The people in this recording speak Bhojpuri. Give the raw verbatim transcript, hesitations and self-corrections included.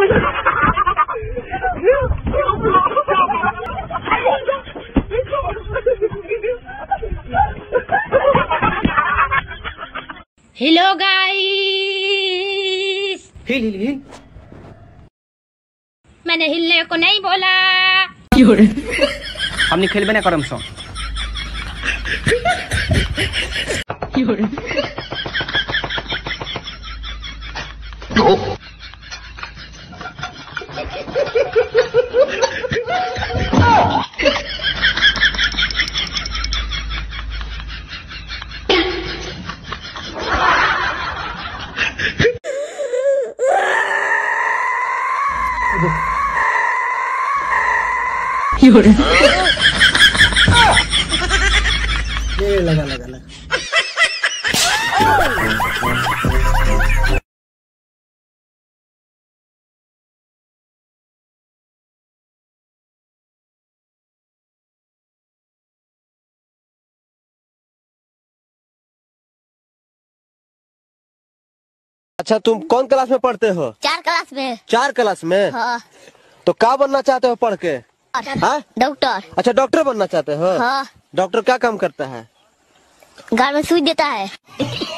Hello guys. हिल हिल हिल। मैंने हिलने को नहीं बोला। हमने खेलबे ना करम सो। ये लगा लगा लगा। अच्छा, तुम कौन क्लास में पढ़ते हो? चार क्लास में। चार क्लास में? हाँ। तो क्या बनना चाहते हो पढ़ के? डॉक्टर। अच्छा, डॉक्टर बनना चाहते हो? हाँ। डॉक्टर क्या काम करता है? घर में सुई देता है।